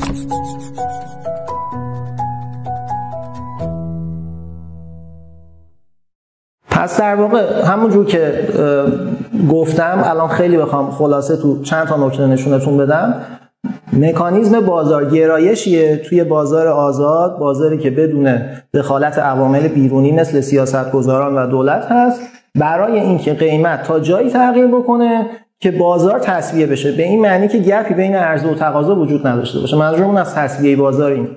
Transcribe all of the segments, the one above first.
پس در واقع همونجور که گفتم الان خیلی بخوام خلاصه تو چند تا نکته نشونتون بدم، مکانیزم بازارگرایشیه توی بازار آزاد، بازاری که بدون دخالت عوامل بیرونی مثل سیاستگزاران و دولت هست، برای اینکه قیمت تا جایی تغییر بکنه که بازار تسویه بشه، به این معنی که گپی بین عرضه و تقاضا وجود نداشته باشه. منظورمون از تسویه بازار اینه.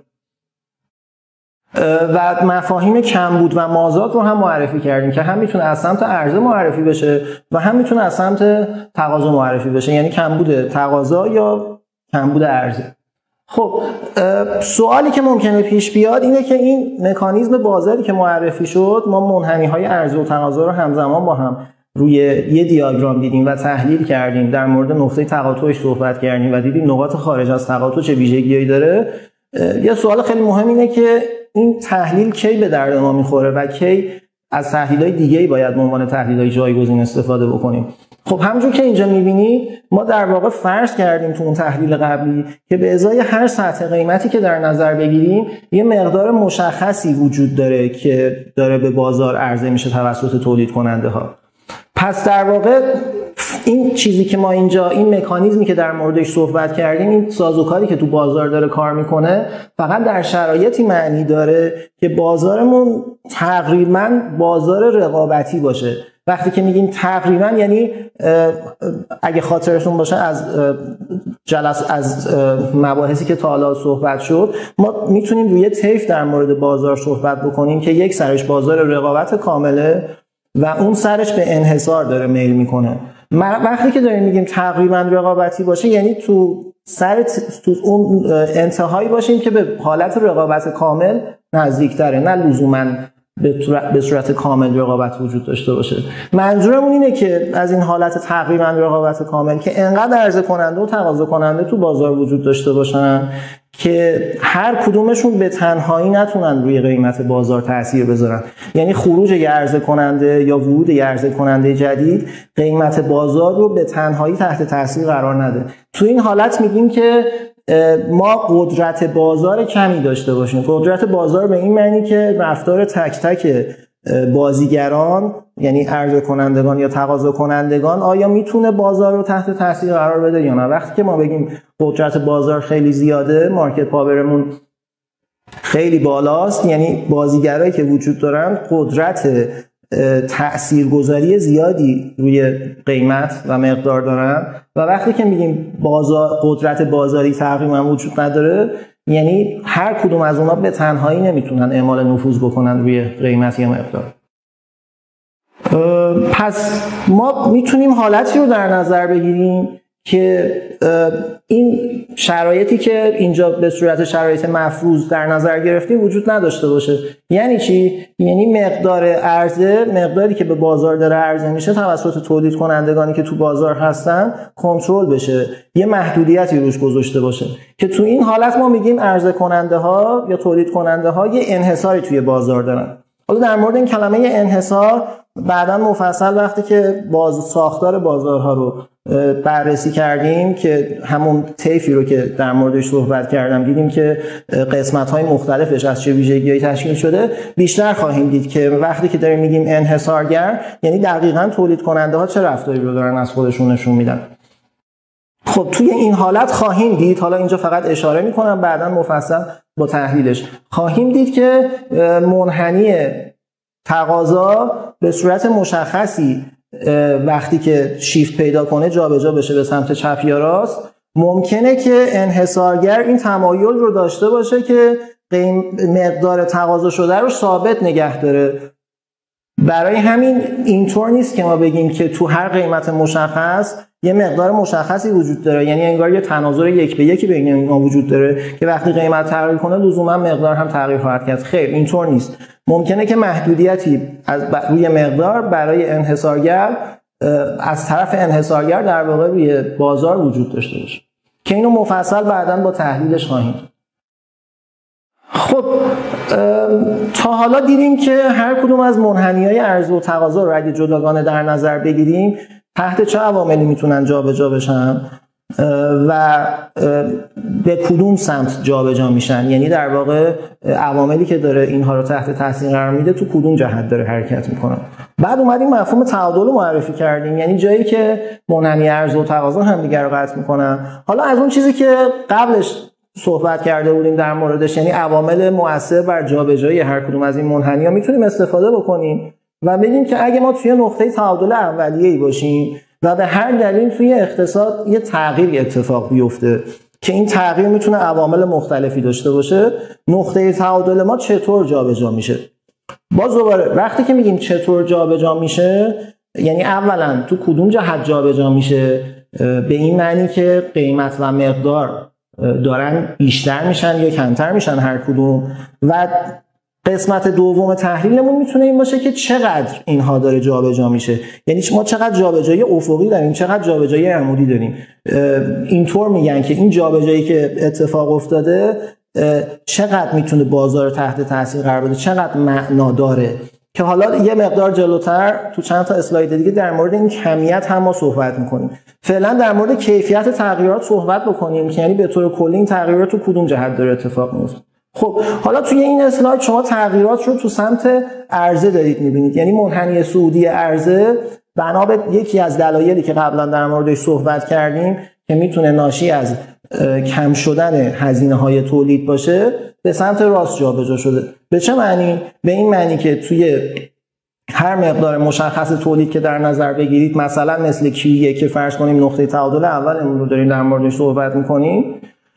و مفاهیم کمبود و مازاد رو هم معرفی کردیم که هم میتونه از سمت عرضه معرفی بشه و هم میتونه از سمت تقاضا معرفی بشه، یعنی کمبود تقاضا یا کمبود عرضه. خب سوالی که ممکنه پیش بیاد اینه که این مکانیزم بازاری که معرفی شد، ما منحنی‌های عرضه و تقاضا رو همزمان با هم روی یه دیاگرام دیدیم و تحلیل کردیم، در مورد نقطه تقاطعش صحبت کردیم و دیدیم نقاط خارج از تقاطع چه ویژگی‌هایی داره. یه سوال خیلی مهم اینه که این تحلیل کی به درد ما میخوره و کی از تحلیل‌های دیگه‌ای باید به عنوان تحلیل‌های جایگزین استفاده بکنیم. خب همونجور که اینجا می‌بینید ما در واقع فرض کردیم تو اون تحلیل قبلی که به ازای هر سطح قیمتی که در نظر بگیریم یه مقدار مشخصی وجود داره که داره به بازار عرضه میشه توسط تولید کننده ها. پس در واقع این چیزی که ما اینجا، این مکانیزمی که در موردش صحبت کردیم، این سازوکاری که تو بازار داره کار میکنه، فقط در شرایطی معنی داره که بازارمون تقریبا بازار رقابتی باشه. وقتی که میگیم تقریبا یعنی اگه خاطرتون باشه از مباحثی که تا حالا صحبت شد، ما میتونیم روی طیف در مورد بازار صحبت بکنیم که یک سرش بازار رقابت کامله و اون سرش به انحصار داره میل میکنه. وقتی که داریم میگیم تقریبا رقابتی باشه، یعنی تو اون انتهایی باشیم که به حالت رقابت کامل نزدیکتره، نه لزوما به صورت کامل رقابت وجود داشته باشه. منظورمون اینه که از این حالت تقریبا رقابت کامل که انقدر عرضه کننده و تقاضا کننده تو بازار وجود داشته باشن که هر کدومشون به تنهایی نتونن روی قیمت بازار تأثیر بذارن، یعنی خروج یه عرضه کننده یا ورود یه عرضه کننده جدید قیمت بازار رو به تنهایی تحت تأثیر قرار نده. تو این حالت میگیم که ما قدرت بازار کمی داشته باشیم. قدرت بازار به این معنی که رفتار تک تک بازیگران، یعنی عرضه کنندگان یا تقاضا کنندگان، آیا میتونه بازار رو تحت تاثیر قرار بده یا نه. وقتی که ما بگیم قدرت بازار خیلی زیاده، مارکت پاورمون خیلی بالاست، یعنی بازیگرایی که وجود دارن قدرت تأثیرگذاری زیادی روی قیمت و مقدار دارن. و وقتی که میگیم قدرت بازاری تقریبا وجود نداره، یعنی هر کدوم از اونا به تنهایی نمیتونن اعمال نفوذ بکنن روی قیمت یا مقدار. پس ما میتونیم حالتی رو در نظر بگیریم که این شرایطی که اینجا به صورت شرایط مفروض در نظر گرفتیم وجود نداشته باشه. یعنی چی؟ یعنی مقدار عرضه، مقداری که به بازار داره عرضه میشه توسط تولید کنندگانی که تو بازار هستن کنترل بشه، یه محدودیتی روش گذاشته باشه، که تو این حالت ما میگیم عرضه کننده ها یا تولید کننده ها یه انحصاری توی بازار دارن. حالا در مورد این کلمه انحصار بعداً مفصل وقتی که ساختار بازارها رو بررسی کردیم، که همون طیفی رو که در موردش صحبت کردم، دیدیم که قسمت‌های مختلفش از چه ویژگی‌هایی تشکیل شده، بیشتر خواهیم دید که وقتی که داریم میگیم انحصارگر، یعنی دقیقاً تولید کننده ها چه رفتاری رو دارن از خودشون نشون میدن. خب توی این حالت خواهیم دید، حالا اینجا فقط اشاره میکنم، بعداً مفصل با تحلیلش خواهیم دید که منحنی تقاضا به صورت مشخصی وقتی که شیفت پیدا کنه جابجا بشه به سمت چپ یا راست، ممکنه که انحصارگر این تمایل رو داشته باشه که مقدار تقاضا شده رو ثابت نگه داره. برای همین اینطور نیست که ما بگیم که تو هر قیمت مشخص یه مقدار مشخصی وجود داره، یعنی انگار یه تناظر یک به یکی بین اینا وجود داره که وقتی قیمت تغییر کنه لزوما مقدار هم تغییر خواهد کرد. خیر، اینطور نیست. ممکنه که محدودیتی از روی مقدار برای انحصارگر از طرف انحصارگر در واقع روی بازار وجود داشته باشه که اینو مفصل بعداً با تحلیلش خواهیم. خب تا حالا دیدیم که هر کدوم از منحنی‌های عرضه و تقاضا رو اگه جداگانه در نظر بگیریم تحت چه عواملی میتونن جابجا بشن. و به کدوم سمت جابجا میشن، یعنی در واقع عواملی که داره اینها رو تحت تاثیر قرار میده تو کدوم جهت داره حرکت میکنن. بعد اومدیم مفهوم تعادل رو معرفی کردیم، یعنی جایی که منحنی عرضه و تقاضا همدیگر رو قطع میکنن. حالا از اون چیزی که قبلش صحبت کرده بودیم در موردش، یعنی عوامل مؤثر بر جابجایی هر کدوم از این منحنی‌ها، میتونیم استفاده بکنیم و بگیم که اگه ما توی نقطه تعادل اولیه‌ای باشیم و به هر دلیل توی اقتصاد یه تغییر اتفاق بیفته که این تغییر میتونه عوامل مختلفی داشته باشه، نقطه تعادل ما چطور جابجا میشه؟ باز دوباره وقتی که میگیم چطور جابجا میشه، یعنی اولا تو کدوم جهت جابجا میشه، به این معنی که قیمت و مقدار دارن بیشتر میشن یا کمتر میشن هر کدوم، و قسمت دوم تحلیلمون میتونه این باشه که چقدر اینها داره جابجا میشه، یعنی ما چقدر جابجایی افقی داریم، چقدر جابجایی عمودی داریم. اینطور میگن که این جابجایی که اتفاق افتاده چقدر میتونه بازار تحت تاثیر قرار بده، چقدر معنا داره، که حالا یه مقدار جلوتر تو چند تا اسلاید دیگه در مورد این کمیت هم ما صحبت میکنیم. فعلا در مورد کیفیت تغییرات صحبت بکنیم که یعنی به طور کلی این تغییرات تو کدوم جهت داره اتفاق میفته. خب حالا توی این اسلاید شما تغییرات رو تو سمت عرضه دارید میبینید، یعنی منحنی صعودی عرضه بنا به یکی از دلایلی که قبلا در موردش صحبت کردیم که میتونه ناشی از کم شدن هزینه‌های تولید باشه، به سمت راست جابجا شده. به چه معنی؟ به این معنی که توی هر مقدار مشخص تولید که در نظر بگیرید، مثلا مثل Q1 که فرض کنیم نقطه تعادل اولمون رو داریم در موردش صحبت می‌کنیم،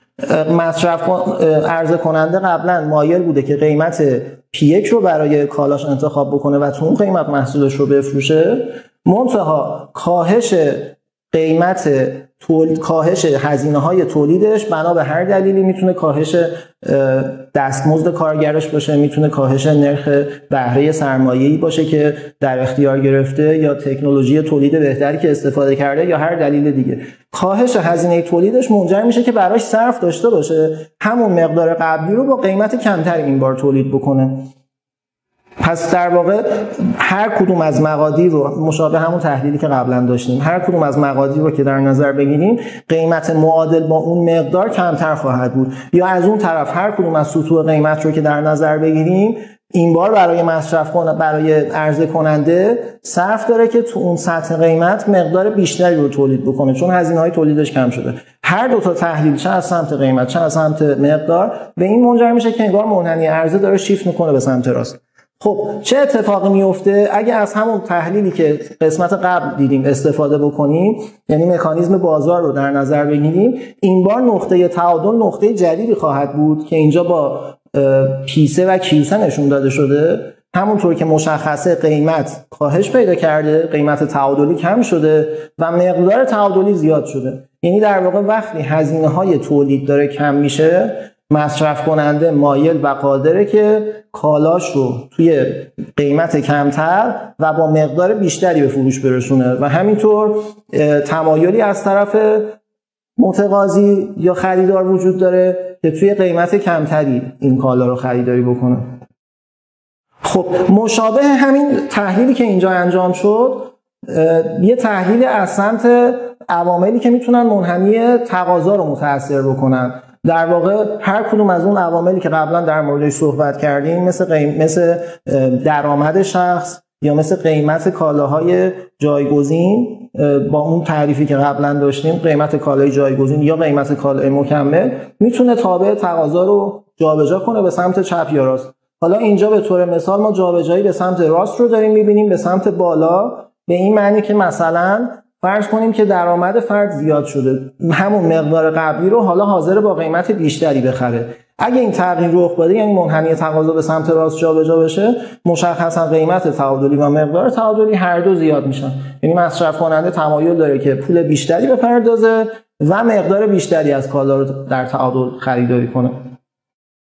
مصرف عرضه کننده قبلا مایل بوده که قیمت P1 رو برای کالاش انتخاب بکنه و تو اون قیمت محصولش رو بفروشه، منتها کاهش قیمت کاهش هزینه‌های تولیدش بنا به هر دلیلی میتونه کاهش دستمزد کارگرش باشه، میتونه کاهش نرخ بهره سرمایه‌ای باشه که در اختیار گرفته، یا تکنولوژی تولید بهتری که استفاده کرده، یا هر دلیل دیگه. کاهش هزینه تولیدش منجر میشه که براش صرف داشته باشه همون مقدار قبلی رو با قیمت کمتر این بار تولید بکنه. پس در واقع هر کدوم از مقادیر رو، مشابه همون تحلیلی که قبلا داشتیم، هر کدوم از مقادیر رو که در نظر بگیریم قیمت معادل با اون مقدار کمتر خواهد بود، یا از اون طرف هر کدوم از سطوح قیمت رو که در نظر بگیریم این بار برای برای عرضه کننده صرف داره که تو اون سطح قیمت مقدار بیشتری رو تولید بکنه، چون هزینه‌های تولیدش کم شده. هر دو تا تحلیل، چه از سمت قیمت چه از سمت مقدار، به این منجر میشه که انگار منحنی عرضه داره شیفت میکنه به سمت راست. خب چه اتفاقی میفته اگه از همون تحلیلی که قسمت قبل دیدیم استفاده بکنیم، یعنی مکانیزم بازار رو در نظر بگیریم؟ این بار نقطه تعادل نقطه جدیدی خواهد بود که اینجا با P3 و Q3 نشون داده شده. همونطور که مشخصه قیمت کاهش پیدا کرده، قیمت تعادلی کم شده و مقدار تعادلی زیاد شده. یعنی در واقع وقتی هزینه‌های تولید داره کم میشه، مصرف کننده مایل و قادره که کالاش رو توی قیمت کمتر و با مقدار بیشتری به فروش برسونه، و همینطور تمایلی از طرف متقاضی یا خریدار وجود داره که توی قیمت کمتری این کالا رو خریداری بکنه. خب مشابه همین تحلیلی که اینجا انجام شد، یه تحلیل از سمت عواملی که میتونن منحنی تقاضا رو متأثر بکنن. در واقع هر کدوم از اون عواملی که قبلا در موردش صحبت کردیم، مثل درآمد شخص یا مثل قیمت کالاهای جایگزین، با اون تعریفی که قبلا داشتیم، قیمت کالای جایگزین یا قیمت کالای مکمل، میتونه تابع تقاضا رو جابجا کنه به سمت چپ یا راست. حالا اینجا به طور مثال ما جابجایی به سمت راست رو داریم میبینیم، به سمت بالا، به این معنی که مثلا فرض کنیم که درآمد فرد زیاد شده، همون مقدار قبلی رو حالا حاضر با قیمت بیشتری بخره. اگه این تغییر رخ بده، یعنی منحنی تقاضا به سمت راست جابجا بشه، مشخصا قیمت تعادلی و مقدار تعادلی هر دو زیاد میشن. یعنی مصرف کننده تمایل داره که پول بیشتری بپردازه و مقدار بیشتری از کالا رو در تعادل خریداری کنه.